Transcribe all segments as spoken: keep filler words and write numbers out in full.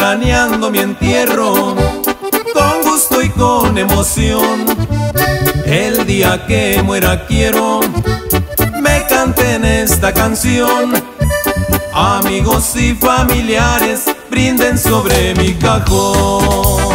planeando mi entierro con gusto y con emoción. El día que muera quiero me canten esta canción. Amigos y familiares brinden sobre mi cajón.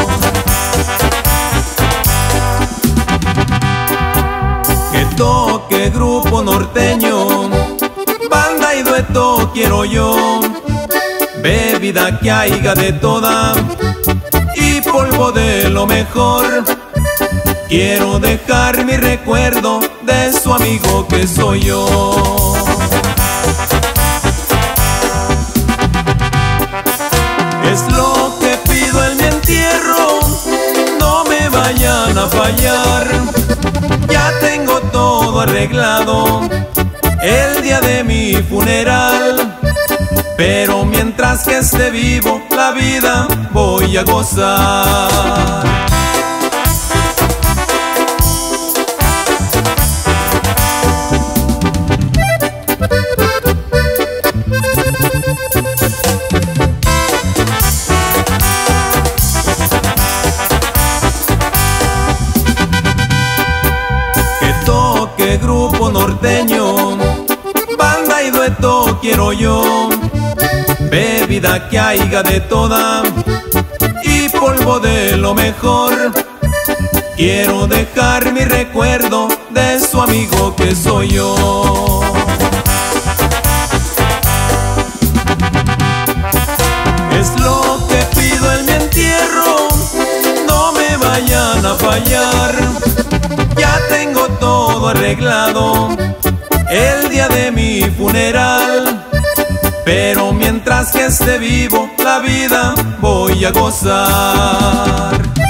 Que toque grupo norteño, banda y dueto quiero yo. Bebida que haiga de toda y polvo de lo mejor. Quiero dejar mi recuerdo de su amigo que soy yo. Es lo que pido en mi entierro, no me vayan a fallar. Ya tengo todo arreglado el día de mi funeral. Pero mientras que esté vivo, la vida voy a gozar. Que toque grupo norteño, banda y dueto quiero yo. Bebida que haiga de toda y polvo de lo mejor. Quiero dejar mi recuerdo de su amigo que soy yo. Es lo que pido en mi entierro, no me vayan a fallar. Ya tengo todo arreglado el día de mi funeral. Pero mientras que esté vivo, la vida voy a gozar.